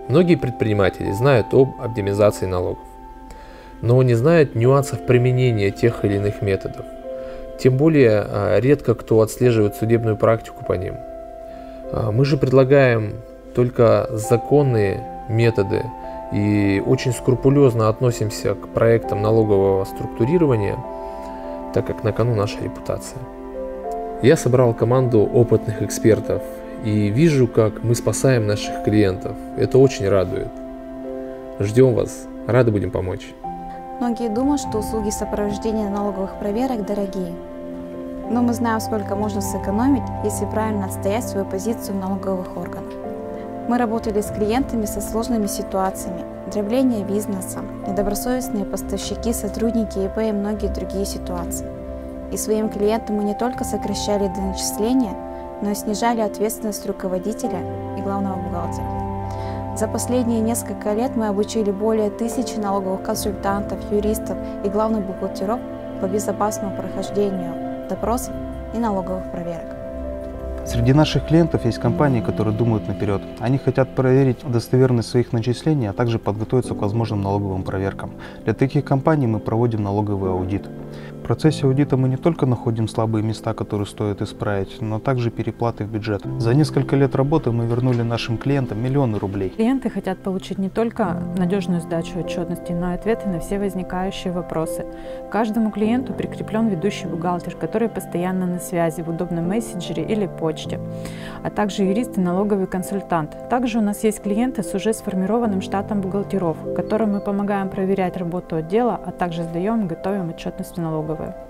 Многие предприниматели знают об оптимизации налогов, но не знают нюансов применения тех или иных методов. Тем более редко кто отслеживает судебную практику по ним. Мы же предлагаем только законные методы и очень скрупулезно относимся к проектам налогового структурирования, так как на кону наша репутация. Я собрал команду опытных экспертов и вижу, как мы спасаем наших клиентов. Это очень радует. Ждем вас, рады будем помочь. Многие думают, что услуги сопровождения налоговых проверок дорогие. Но мы знаем, сколько можно сэкономить, если правильно отстоять свою позицию в налоговых органах. Мы работали с клиентами со сложными ситуациями, дробление бизнеса, недобросовестные поставщики, сотрудники ИП и многие другие ситуации. И своим клиентам мы не только сокращали доначисления, но и снижали ответственность руководителя и главного бухгалтера. За последние несколько лет мы обучили более 1000 налоговых консультантов, юристов и главных бухгалтеров по безопасному прохождению допросов и налоговых проверок. Среди наших клиентов есть компании, которые думают наперед. Они хотят проверить достоверность своих начислений, а также подготовиться к возможным налоговым проверкам. Для таких компаний мы проводим налоговый аудит. В процессе аудита мы не только находим слабые места, которые стоит исправить, но также переплаты в бюджет. За несколько лет работы мы вернули нашим клиентам миллионы рублей. Клиенты хотят получить не только надежную сдачу отчетности, но и ответы на все возникающие вопросы. К каждому клиенту прикреплен ведущий бухгалтер, который постоянно на связи в удобном мессенджере или почте, а также юрист и налоговый консультант. Также у нас есть клиенты с уже сформированным штатом бухгалтеров, которым мы помогаем проверять работу отдела, а также сдаем и готовим отчетность в налоговую.